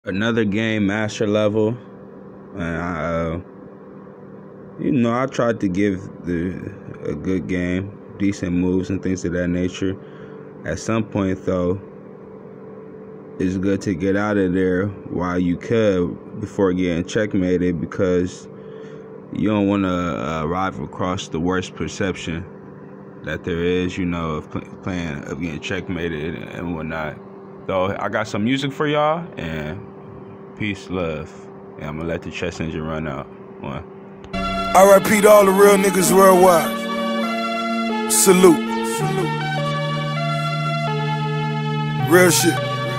Another game, master level. And I tried to give a good game, decent moves and things of that nature. At some point, though, it's good to get out of there while you could before getting checkmated, because you don't want to arrive across the worst perception that there is, of playing, of getting checkmated and whatnot. So I got some music for y'all, and peace, love. And I'm gonna let the chess engine run out. One. R.I.P. to all the real niggas worldwide. Salute. Real shit.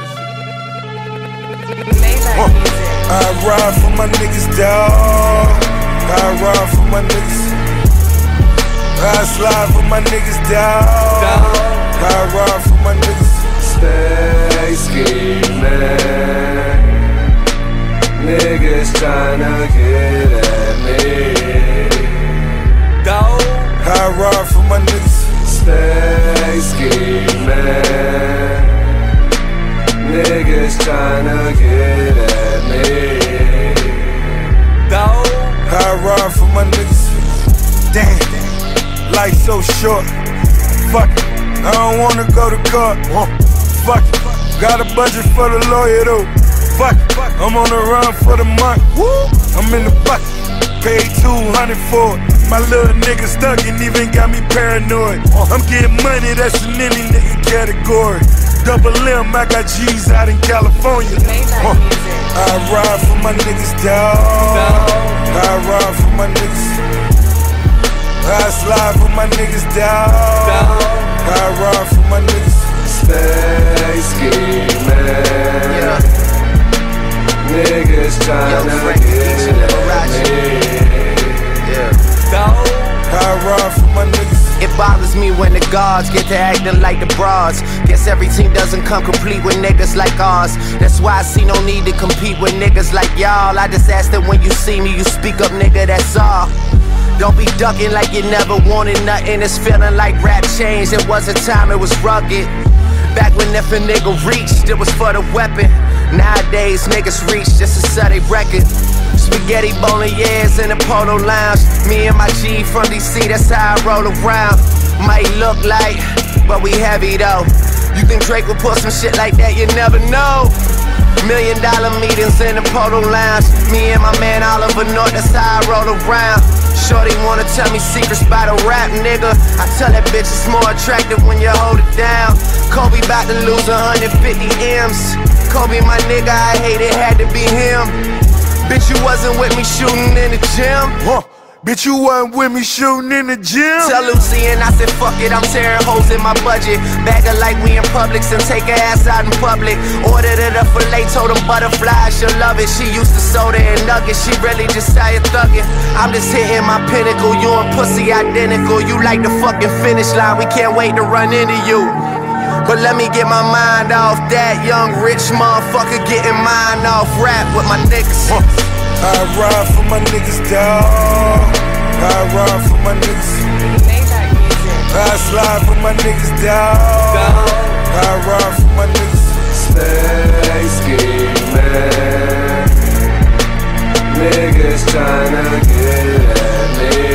I ride for my niggas, dawg. I ride for my niggas. I slide for my niggas, dawg. I ride for my niggas. Stay scheming. Niggas tryna get at me. Dawg. I ride for my niggas. Stay scheming. Niggas tryna get at me. Dawg. I ride for my niggas. Damn, life so short. Fuck it, I don't wanna go to court. Fuck it, got a budget for the lawyer though. Fuck it, I'm on the run for the month. I'm in the bucket, paid 200 for it. My little nigga stuck and even got me paranoid. I'm getting money, that's in any nigga category. Double M, I got G's out in California. I ride for my niggas, dawg. I ride for my niggas. I slide for my niggas, dawg. I ride for my niggas. Stay scheming. Niggas tryna get at me. I ride for my niggas. It bothers me when the guards get to acting like the broads. Guess every team doesn't come complete with niggas like ours. That's why I see no need to compete with niggas like y'all. I just ask that when you see me, you speak up, nigga, that's all. Don't be ducking like you never wanted nothing. It's feeling like rap changed. It wasn't time, it was rugged. Back when if a nigga reached, it was for the weapon. Nowadays, niggas reach just to sell they record. Spaghetti bolognese in the Polo Lounge. Me and my G from DC, that's how I roll around. Might look like, but we heavy though. You think Drake would put some shit like that? You never know. $1 million meetings in the Polo Lounge. Me and my man Oliver North, that's how I roll around. Shorty wanna tell me secrets by the rap, nigga. I tell that bitch it's more attractive when you hold it down. Kobe bout to lose 150 M's. Kobe my nigga, I hate it, had to be him. Bitch, you wasn't with me shooting in the gym. Bitch, you wasn't with me shooting in the gym. Tell Lucy and I said fuck it, I'm tearing holes in my budget. Bag her like we in Publix and take her ass out in public. Ordered her the filet, told them butterflies, she'll love it. She used to soda and nuggets, she really just tired thugging. I'm just hitting my pinnacle, you and pussy identical. You like the fucking finish line, we can't wait to run into you. But let me get my mind off that young rich motherfucker getting mine off rap with my niggas. I ride for my niggas, dawg. I ride for my niggas. I slide for my niggas, dawg. I ride for my niggas. Stay scheming. Niggas tryna get at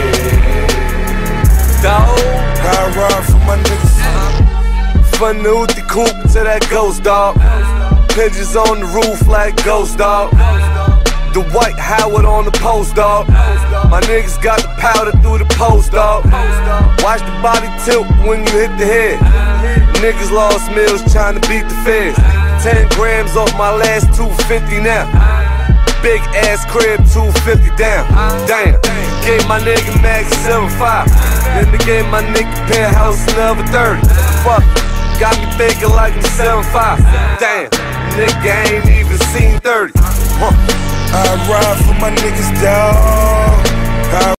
me. Dawg. I ride for my niggas. From the Uti Coop to that ghost dog. Pigeons on the roof like ghost dog. The white Howard on the post dog. My niggas got the powder through the post dog. Watch the body tilt when you hit the head. Niggas lost meals trying to beat the feds. 10 grams off my last 250 now. Big ass crib, 250 down. Damn, gave my nigga Max 7.5. Then they gave my nigga penthouse another 30. Fuck, got me thinking like I'm 7.5. Damn, nigga ain't even seen 30. I ride for my niggas, dawg.